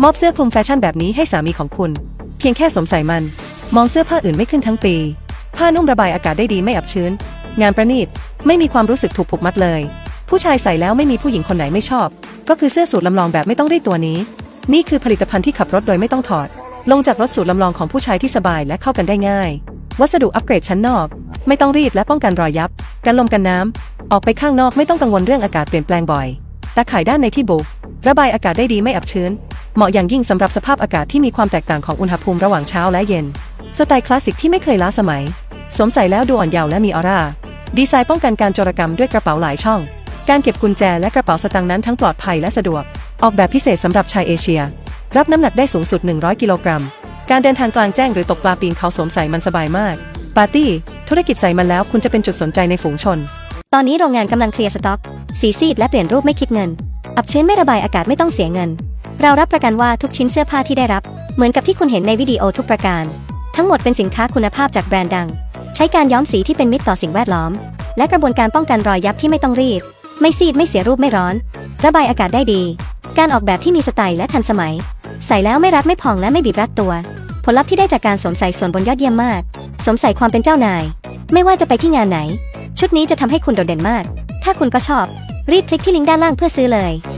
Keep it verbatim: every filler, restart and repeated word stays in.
มอบเสื้อคลุมแฟชั่นแบบนี้ให้สามีของคุณเพียงแค่สวมใส่มันมองเสื้อผ้าอื่นไม่ขึ้นทั้งปีผ้านุ่มระบายอากาศได้ดีไม่อับชื้นงานประณีตไม่มีความรู้สึกถูกผูกมัดเลยผู้ชายใส่แล้วไม่มีผู้หญิงคนไหนไม่ชอบก็คือเสื้อสูทลำลองแบบไม่ต้องรีดตัวนี้นี่คือผลิตภัณฑ์ที่ขับรถโดยไม่ต้องถอดลงจากรถสูทลำลองของผู้ชายที่สบายและเข้ากันได้ง่ายวัสดุอัปเกรดชั้นนอกไม่ต้องรีดและป้องกันรอยยับกันลมกันน้ำออกไปข้างนอกไม่ต้องกังวลเรื่องอากาศเปลี่ยนแปลงบ่อยตาข่ายด้านในที่บุระบายอากาศได้ดีไม่อับชื้นเหมาะอย่างยิ่งสำหรับสภาพอากาศที่มีความแตกต่างของอุณหภูมิระหว่างเช้าและเย็นสไตล์คลาสสิกที่ไม่เคยล้าสมัยสวมใส่แล้วดูอ่อนเยาว์และมีออร่าดีไซน์ป้องกันการโจรกรรมด้วยกระเป๋าหลายช่องการเก็บกุญแจและกระเป๋าสตางค์นั้นทั้งปลอดภัยและสะดวกออกแบบพิเศษสำหรับชายเอเชียรับน้ำหนักได้สูงสุดหนึ่งร้อยกิโลกรัมการเดินทางกลางแจ้งหรือตกปลาปีนเขาสวมใส่มันสบายมากปาร์ตี้ธุรกิจใส่มันแล้วคุณจะเป็นจุดสนใจในฝูงชนตอนนี้โรงงานกำลังเคลียร์สต็อกสีซีดและเปลี่ยนรูปไม่คิดเงินอับชื้นไม่ระบายอากาศไม่ต้องเสียเงินเรารับประกันว่าทุกชิ้นเสื้อผ้าที่ได้รับเหมือนกับที่คุณเห็นในวิดีโอทุกประการทั้งหมดเป็นสินค้าคุณภาพจากแบรนด์ดังใช้การย้อมสีที่เป็นมิตรต่อสิ่งแวดล้อมและกระบวนการป้องกันรอยยับที่ไม่ต้องรีดไม่ซีดไม่เสียรูปไม่ร้อนระบายอากาศได้ดีการออกแบบที่มีสไตล์และทันสมัยใส่แล้วไม่รัดไม่พองและไม่บีบรัดตัวผลลัพธ์ที่ได้จากการสวมใส่ส่วนบนยอดเยี่ยมมากสวมใส่ความเป็นเจ้านายไม่ว่าจะไปที่งานไหนชุดนี้จะทำให้คุณโดดเด่นมากถ้าคุณก็ชอบรีบคลิกที่ลิงก์ด้านล่างเพื่อซื้อเลย